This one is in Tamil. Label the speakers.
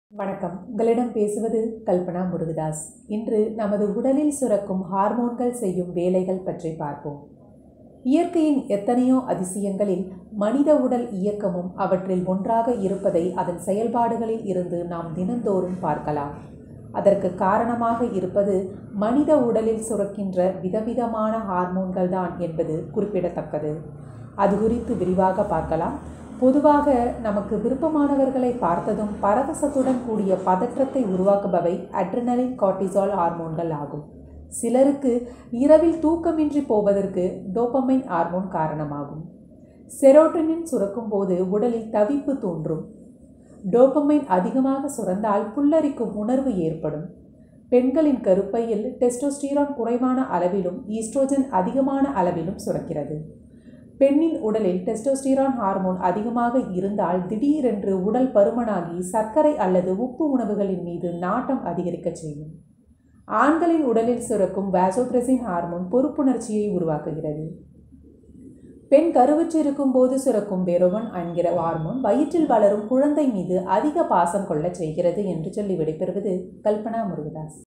Speaker 1: வணக்கம். உங்களிடம் பேசுவது கல்பனா முருகதாஸ். இன்று நமது உடலில் சுரக்கும் ஹார்மோன்கள் செய்யும் வேலைகள் பற்றி பார்ப்போம். இயற்கையின் எத்தனையோ அதிசயங்களில் மனித உடல் இயக்கமும் அவற்றில் ஒன்றாக இருப்பதை அதன் செயல்பாடுகளில் இருந்து நாம் தினந்தோறும் பார்க்கலாம். அதற்கு காரணமாக இருப்பது மனித உடலில் சுரக்கின்ற விதவிதமான ஹார்மோன்கள் தான் என்பது குறிப்பிடத்தக்கது. அது குறித்து விரிவாக பார்க்கலாம். பொதுவாக நமக்கு விருப்பமானவர்களை பார்த்ததும் பரவசத்துடன் கூடிய பதற்றத்தை உருவாக்குபவை அட்ரினலின், கார்டிசால் ஹார்மோன்கள் ஆகும். சிலருக்கு இரவில் தூக்கமின்றி போவதற்கு டோபமைன் ஹார்மோன் காரணமாகும். செரோட்டோனின் சுரக்கும் போது உடலில் தவிப்பு தோன்றும். டோபமைன் அதிகமாக சுரந்தால் புல்லரிக்கும் உணர்வு ஏற்படும். பெண்களின் கருப்பையில் டெஸ்டோஸ்டிரான் குறைவான அளவிலும் ஈஸ்ட்ரோஜன் அதிகமான அளவிலும் சுரக்கிறது. பெண்ணின் உடலில் டெஸ்டோஸ்டிரான் ஹார்மோன் அதிகமாக இருந்தால் திடீரென்று உடல் பருமனாகி சர்க்கரை அல்லது உப்பு உணவுகளின் மீது நாட்டம் அதிகரிக்க செய்யும். ஆண்களின் உடலில் சுரக்கும் வாசோபிரெசின் ஹார்மோன் பொறுப்புணர்ச்சியை உருவாக்குகிறது. பெண் கருவுற்றிருக்கும் போது சுரக்கும் பெரோவன் என்கிற ஹார்மோன் வயிற்றில் வளரும் குழந்தை மீது அதிக பாசம் கொள்ள செய்கிறது என்று சொல்லி விடைபெறுவது கல்பனா முருகதாஸ்.